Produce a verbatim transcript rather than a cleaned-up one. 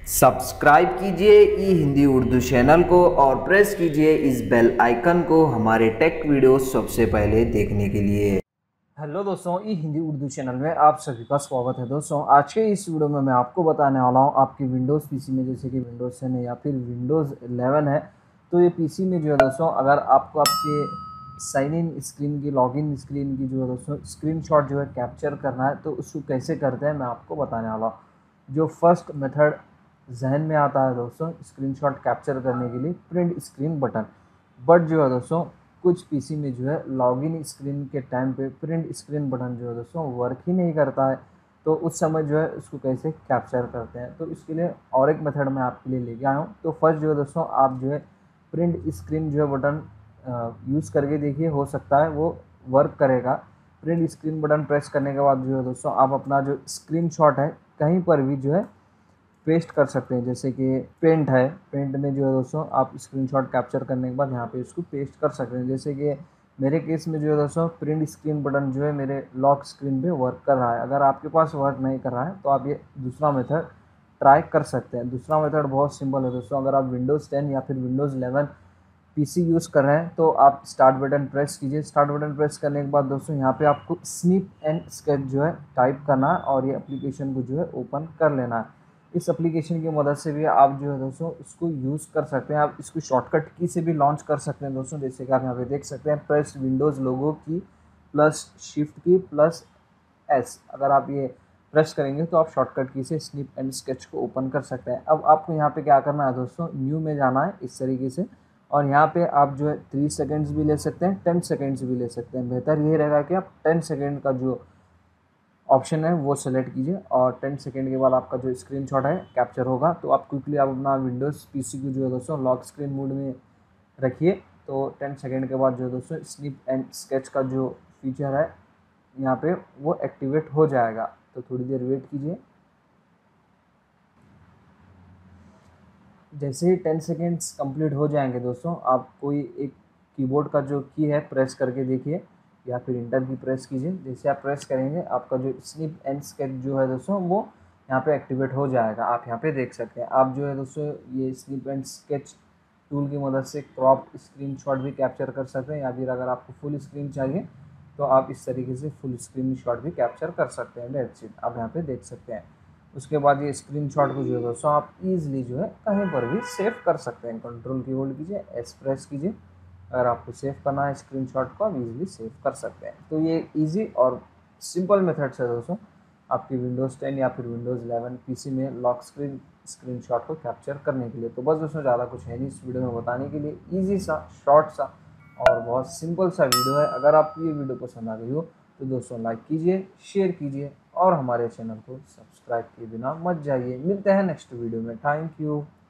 Subscribe कीजिए ई Hindi Urdu channel को और प्रेस कीजिए इस बेल आइकन को हमारे टेक वीडियो सबसे पहले देखने के लिए। हेलो दोस्तों, ई हिंदी उर्दू चैनल में आप सभी का स्वागत है। दोस्तों, आज के इस वीडियो में मैं आपको बताने वाला हूँ आपकी विंडोज़ पीसी में, जैसे कि विंडोज़ टेन है या फिर विंडोज़ इलेवन है, तो ये पीसी में जो है दोस्तों, अगर आपको आपके साइन इन स्क्रीन की, लॉगिन स्क्रीन की जो है दोस्तों स्क्रीनशॉट जो है कैप्चर करना है, तो उसको कैसे करते हैं मैं आपको बताने वाला हूँ। जो फर्स्ट मेथड जहन में आता है दोस्तों स्क्रीनशॉट कैप्चर करने के लिए, प्रिंट स्क्रीन बटन। बट जो है दोस्तों कुछ पीसी में जो है लॉगिन स्क्रीन के टाइम पे प्रिंट स्क्रीन बटन जो है दोस्तों वर्क ही नहीं करता है, तो उस समय जो है उसको कैसे कैप्चर करते हैं, तो इसके लिए और एक मेथड मैं आपके लिए लेके आया हूँ। तो फर्स्ट जो है दोस्तों आप जो है प्रिंट स्क्रीन जो है बटन यूज़ करके देखिए, हो सकता है वो वर्क करेगा। प्रिंट स्क्रीन बटन प्रेस करने के बाद जो है दोस्तों आप अपना जो स्क्रीनशॉट है कहीं पर भी जो है पेस्ट कर सकते हैं। जैसे कि पेंट है, पेंट में जो है दोस्तों आप स्क्रीनशॉट कैप्चर करने के बाद यहाँ पे इसको पेस्ट कर सकते हैं। जैसे कि मेरे केस में जो है दोस्तों प्रिंट स्क्रीन बटन जो है मेरे लॉक स्क्रीन पे वर्क कर रहा है। अगर आपके पास वर्क नहीं कर रहा है तो आप ये दूसरा मेथड ट्राई कर सकते हैं। दूसरा मेथड बहुत सिंपल है दोस्तों। अगर आप विंडोज़ टेन या फिर विंडोज़ इलेवन पीसी यूज़ कर रहे हैं तो आप स्टार्ट बटन प्रेस कीजिए। स्टार्ट बटन प्रेस करने के बाद दोस्तों यहाँ पे आपको स्निप एंड स्केच जो है टाइप करना है और ये एप्लीकेशन को जो है ओपन कर लेना है। इस एप्लीकेशन की मदद से भी आप जो है दोस्तों इसको यूज़ कर सकते हैं। आप इसको शॉर्टकट की से भी लॉन्च कर सकते हैं दोस्तों। जैसे कि आप यहाँ पे देख सकते हैं, press Windows logo key plus shift key plus S. अगर आप ये प्रेस करेंगे तो आप शॉर्टकट की से स्निप एंड स्केच को ओपन कर सकते हैं। अब आपको यहाँ पे क्या करना है दोस्तों, न्यू में जाना है इस तरीके से, और यहाँ पे आप जो है थ्री सेकेंड्स भी ले सकते हैं, टेन सेकेंड्स भी ले सकते हैं। बेहतर ये रहेगा कि आप टेन सेकेंड का जो ऑप्शन है वो सेलेक्ट कीजिए और टेन सेकेंड के बाद आपका जो स्क्रीनशॉट है कैप्चर होगा। तो आप क्विकली आप अपना विंडोज़ पीसी को जो है दोस्तों लॉक स्क्रीन मोड में रखिए। तो टेन सेकेंड के बाद जो है दोस्तों स्निप एंड स्केच का जो फीचर है यहाँ पे वो एक्टिवेट हो जाएगा। तो थोड़ी देर वेट कीजिए। जैसे ही टेन सेकेंड्स कंप्लीट हो जाएंगे दोस्तों, आप कोई एक कीबोर्ड का जो की है प्रेस करके देखिए या फिर इंटर की प्रेस कीजिए। जैसे आप प्रेस करेंगे आपका जो स्निप एंड स्केच जो है दोस्तों वो यहाँ पे एक्टिवेट हो जाएगा। आप यहाँ पे देख सकते हैं। आप जो है दोस्तों ये स्निप एंड स्केच टूल की मदद से क्रॉप स्क्रीनशॉट भी कैप्चर कर सकते हैं, या फिर अगर आपको फुल स्क्रीन चाहिए तो आप इस तरीके से फुल स्क्रीन शॉट भी कैप्चर कर सकते हैं। डेट्स इट, आप यहाँ पे देख सकते हैं। उसके बाद ये स्क्रीनशॉट को जो है दोस्तों आप इजीली जो है कहीं पर भी सेव कर सकते हैं। कंट्रोल की होल्ड कीजिए, एस प्रेस कीजिए। अगर आपको सेव करना है स्क्रीनशॉट को आप इजीली सेव कर सकते हैं। तो ये इजी और सिंपल मेथड्स है दोस्तों आपकी विंडोज़ टेन या फिर विंडोज़ इलेवन पीसी में लॉक स्क्रीन स्क्रीनशॉट को कैप्चर करने के लिए। तो बस दोस्तों ज़्यादा कुछ है नहीं इस वीडियो में बताने के लिए। ईजी सा, शॉर्ट सा और बहुत सिंपल सा वीडियो है। अगर आपको ये वीडियो पसंद आ गई हो तो दोस्तों लाइक कीजिए, शेयर कीजिए और हमारे चैनल को सब्सक्राइब किए बिना मत जाइए। मिलते हैं नेक्स्ट वीडियो में। Thank you.